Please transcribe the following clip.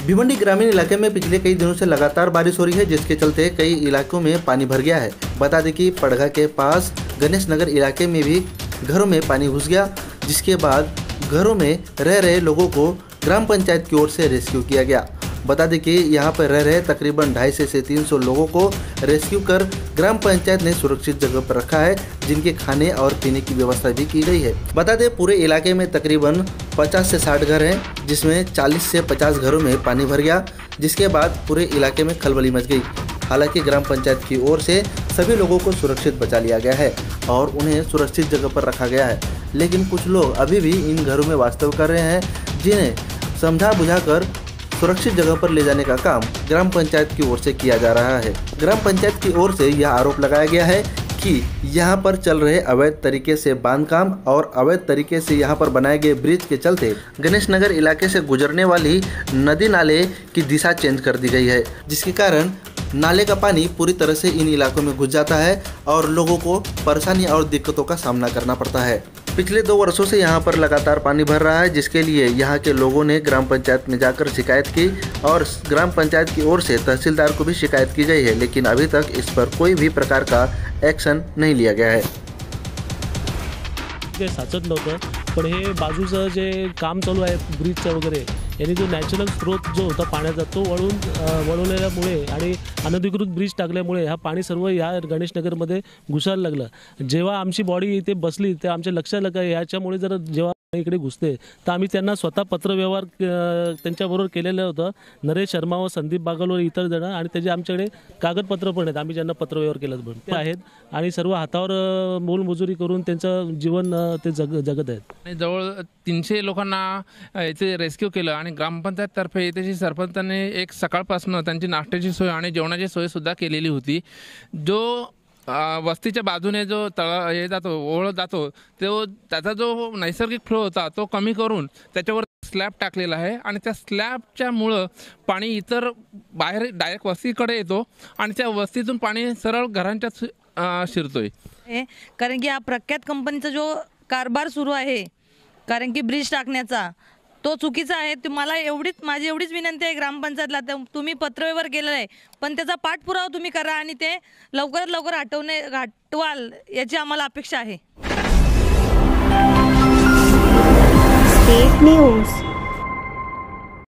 भिवंडी ग्रामीण इलाके में पिछले कई दिनों से लगातार बारिश हो रही है, जिसके चलते कई इलाकों में पानी भर गया है। बता दें कि पड़गा के पास गणेश नगर इलाके में भी घरों में पानी घुस गया, जिसके बाद घरों में रह रहे लोगों को ग्राम पंचायत की ओर से रेस्क्यू किया गया। बता दें कि यहाँ पर रह रहे तकरीबन 250 से 300 लोगों को रेस्क्यू कर ग्राम पंचायत ने सुरक्षित जगह पर रखा है, जिनके खाने और पीने की व्यवस्था भी की गई है। बता दें पूरे इलाके में तकरीबन 50 से 60 घर हैं, जिसमें 40 से 50 घरों में पानी भर गया, जिसके बाद पूरे इलाके में खलबली मच गई। हालांकि ग्राम पंचायत की ओर से सभी लोगों को सुरक्षित बचा लिया गया है और उन्हें सुरक्षित जगह पर रखा गया है, लेकिन कुछ लोग अभी भी इन घरों में वास्तव कर रहे हैं, जिन्हें समझा बुझाकर सुरक्षित जगह पर ले जाने का काम ग्राम पंचायत की ओर से किया जा रहा है। ग्राम पंचायत की ओर से यह आरोप लगाया गया है कि यहाँ पर चल रहे अवैध तरीके से बांध काम और अवैध तरीके से यहाँ पर बनाए गए ब्रिज के चलते गणेश नगर इलाके से गुजरने वाली नदी नाले की दिशा चेंज कर दी गई है, जिसके कारण नाले का पानी पूरी तरह से इन इलाकों में घुस जाता है और लोगों को परेशानी और दिक्कतों का सामना करना पड़ता है। पिछले 2 वर्षों से यहाँ पर लगातार पानी भर रहा है, जिसके लिए यहाँ के लोगों ने ग्राम पंचायत में जाकर शिकायत की और ग्राम पंचायत की ओर से तहसीलदार को भी शिकायत की गई है, लेकिन अभी तक इस पर कोई भी प्रकार का एक्शन नहीं लिया गया है। साचत नव्हतं, पण हे बाजूचं जे काम चालू आहे ब्रिजचं वगैरे, यांनी जो नॅचरल स्रोत जो होता पाण्याचा तो वळवलेल्यामुळे आणि अनधिकृत ब्रिज टाकल्यामुळे हा पाणी सर्व या गणेश नगरमध्ये घुसायला लागलं। जेव्हा आमची बॉडी इथे बसली ते आमच्या लक्षात आलं की याच्यामुळे जर जेव्हा इकडे घुसते तर आम्ही त्यांना स्वतः पत्रव्यवहार त्यांच्याबरोबर केलेलं होतं। नरेश शर्मा व संदीप बागल व इतर जण आणि त्याचे आमच्याकडे कागदपत्र पण आहेत, आम्ही ज्यांना पत्रव्यवहार केलं ते आहेत आणि सर्व हातावर मोलमजुरी करून त्यांचं जीवन ते जगत आहेत। जवळ 300 लोकांना इथे रेस्क्यू केलं आणि ग्रामपंचायततर्फे इथे सरपंचांनी एक सकाळपासून त्यांची नाश्त्याची सोय आणि जेवणाची सोय सुद्धा केलेली होती। जो वस्तीच्या बाजूने जो तळा हे जातो ओळ जातो तो त्याचा जो नैसर्गिक फ्लो होता तो कमी करून त्याच्यावर स्लॅब टाकलेला आहे आणि त्या स्लॅबच्यामुळं पाणी इतर बाहेर डायरेक्ट वस्तीकडे येतो आणि त्या वस्तीतून पाणी सरळ घरांच्यात शिरतोय। कारण की हा प्रख्यात कंपनीचा जो कारभार सुरू आहे, कारण की ब्रिज टाकण्याचा तो चुकीचा आहे। तुम्हाला माझी एवढीच विनंती आहे ग्रामपंचायतला, तुम्ही पत्रव्यवहार केलेला आहे पण त्याचा पाठपुरावा तुम्ही करा आणि ते लवकरात लवकर हटवाल याची आम्हाला अपेक्षा आहे। State news.